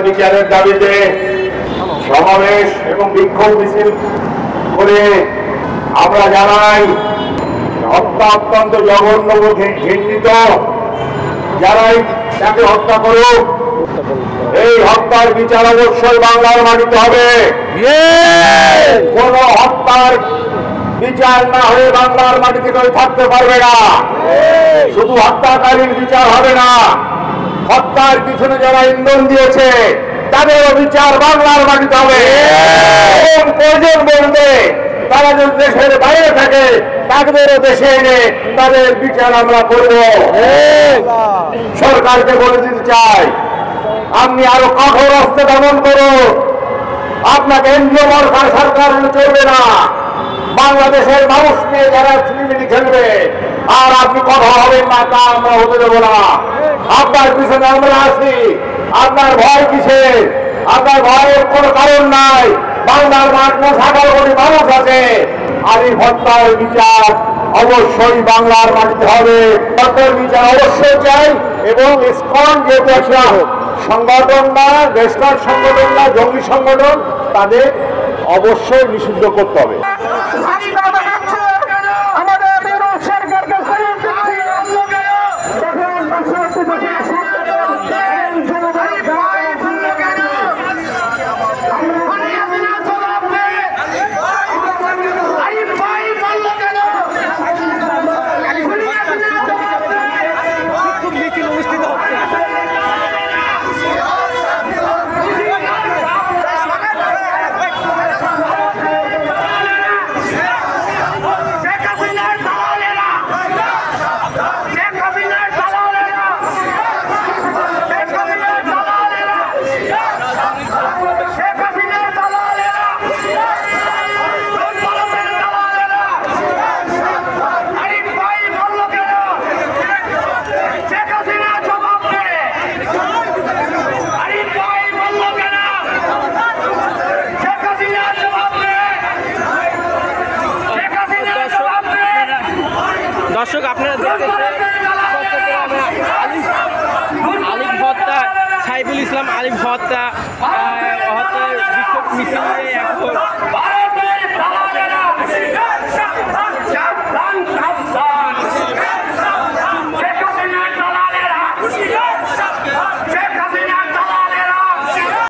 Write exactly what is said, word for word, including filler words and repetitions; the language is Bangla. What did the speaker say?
বিচারের দাবিতে সমাবেশ এবং বিক্ষোভ মিছিল করে আমরা জানাই হত্যা অত্যন্ত জঘন্য ঘৃণিত। যারাই তাকে হত্যা করুক, এই হত্যার বিচার অবশ্যই বাংলার মাটিতে হবে। কোন হত্যার বিচার না হয়ে বাংলার মাটিতে কেউ থাকতে পারবে না। শুধু হত্যাকারীর বিচার হবে না, হত্যার পিছনে যারা ইন্ধন দিয়েছে তাদেরও বিচার বাংলার মাটিতে হবে। প্রয়োজন বলতে তারা যদি দেশের বাইরে থাকে তাদেরও দেশে এনে তাদের বিচার আমরা করব। সরকারকে বলে দিতে চাই, আপনি আরো কঠোর অস্ত্র দমন করুন। আপনাকে এনজিও সরকার সরকার চলবে না। বাংলাদেশের মানুষ নিয়ে যারা ছিনিমিনি খেলবে আর আপনি কঠোর হবেন না, তা আমরা হতে দেবো না। আপনার পিছনে আমরা আছি, আপনার ভয় কিসের? আপনার ভয়ের কোনো কারণ নাই। বাংলার মাঠ সাগর কোটি মানুষ আছে। আর এই হত্যার বিচার অবশ্যই বাংলার মাটিতে হবে। হত্যার বিচার অবশ্যই চাই। এবং ইসকন যেহেতু একটা সংগঠন না, দেশটার সংগঠন না, জঙ্গি সংগঠন, তাদের অবশ্যই নিষিদ্ধ করতে হবে। দর্শক, আপনারা দেখতেছেন আলিফ হত্যা, সাইফুল ইসলাম আলিফ হত্যা হত্যার বিক্ষোভ মিছিল এখন